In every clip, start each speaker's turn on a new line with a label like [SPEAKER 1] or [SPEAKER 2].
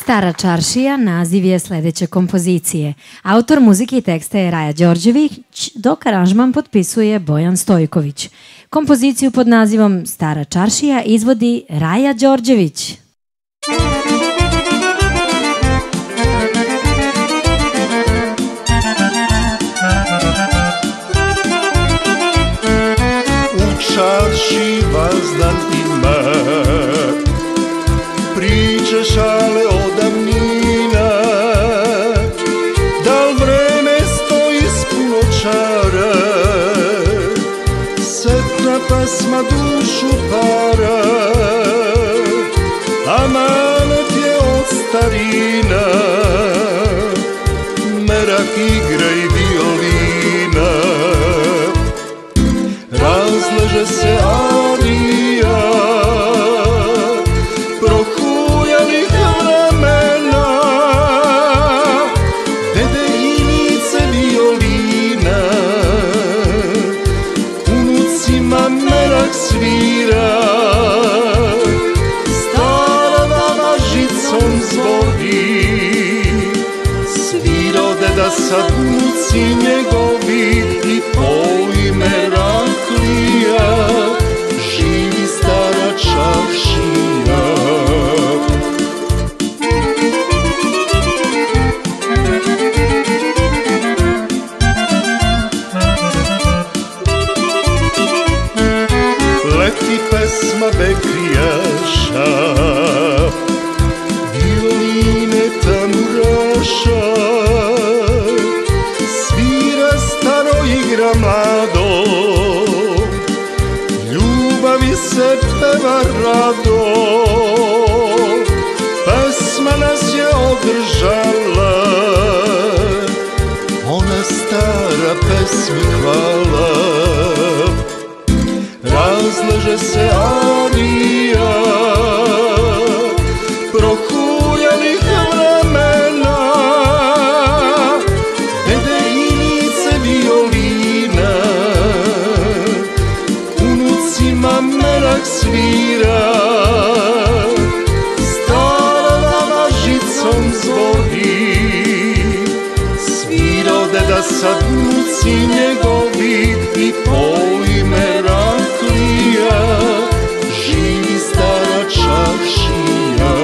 [SPEAKER 1] Stara čaršija naziv je sledeće kompozicije. Autor muzike i teksta je Raja Đorđević, dok aranžman potpisuje Bojan Stojković. Kompoziciju pod nazivom Stara čaršija izvodi Raja Đorđević.
[SPEAKER 2] Čarši vazdan ima, priče šale od davnina, da li vreme stoji s puno čara, setna pesma dušu para, amanet je od starina, merak igra i violina. Razleže se arija prohujalih vremena, dede inice violina, unucima merak svira, stara dama žicom zvoni, sviro deda sad unuci njegovi i pojme Raklija, živi stara čaršija. Leti pesma bekrijaša, violine tamburaša, svira staro, igra mlado, ljubavi se peva rado, pesma nas je održala, ona stara pesmi hvala. Razleže se arija prohujalih vremena, dede inice violina, unucima merak svira, stara dama žicom zvoni, sviro deda sad unuci njegovi i pojme Raklija, živi stara čaršija.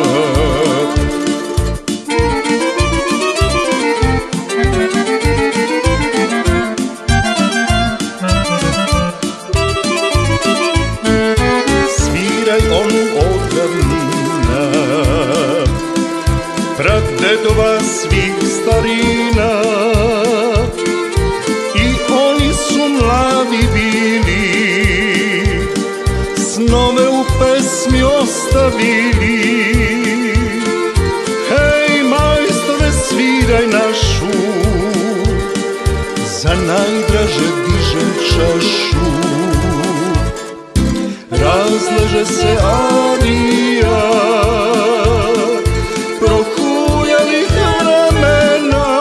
[SPEAKER 2] Sviraj onu od davnina, pradedova svih starina, i oni su mladi bili, snove u pesmi ostavili. Hej majstore, sviraj našu, za najdraže dižem čašu. Razleže se arija prohujalih vremena,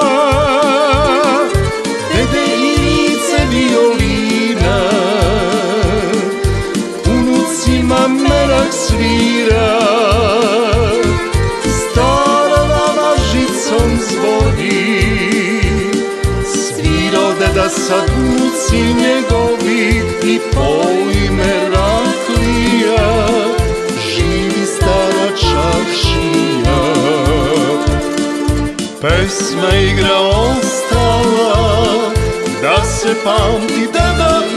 [SPEAKER 2] dede inice violina, unucima merak svira, stara dama žicom zvoni, sviro deda sad unuci njegovi i pojme Raklija, živi stara čaršija. Pesma igra ostala, da se pamti deda